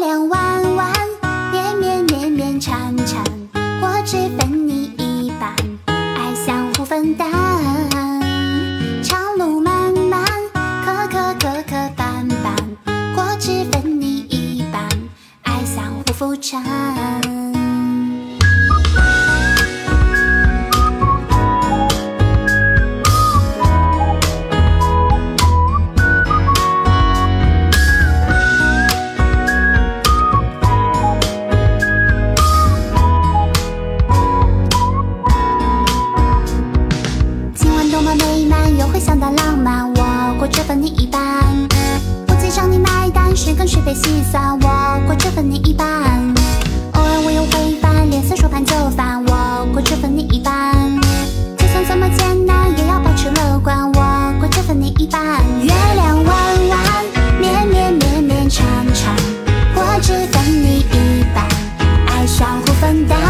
亮弯弯，绵绵绵绵缠缠，我只分你一半，爱相互分担。长路漫漫，磕磕磕磕绊绊，我只分你一半，爱相互扶搀。美满又会想到浪漫，我果只分你一半。不计找你买单，谁跟谁被细算，我果只分你一半。偶尔我又会犯，脸色说翻就翻，我果只分你一半。就算怎么艰难，也要保持乐观，我果只分你一半。月亮弯弯，绵绵绵绵缠缠，我只分你一半，爱相互分担。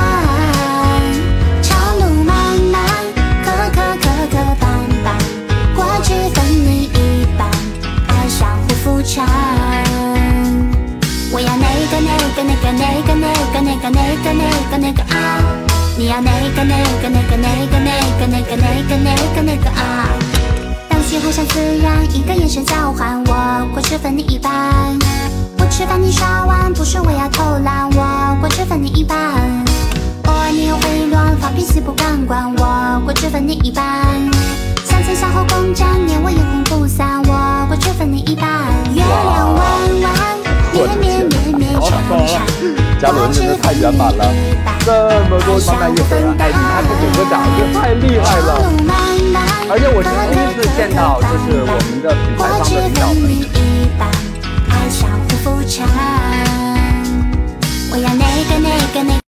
我要那个啊，你要那个啊。当喜欢像自然，一个眼神交换，我果只分你一半。我吃饭你刷碗，不是我要偷懒，我果只分你一半。偶尔你又会乱发脾气不敢管，我果只分你一半。向前向后共战，念我眼红不散，我果只分你一半。月亮弯弯，绵绵绵绵缠缠， 嘉伦真的太圆满了，这么多慢慢一分，哎，你看这首歌长得太厉害了，而且我是第一次见到，就是我们的品牌方的领导。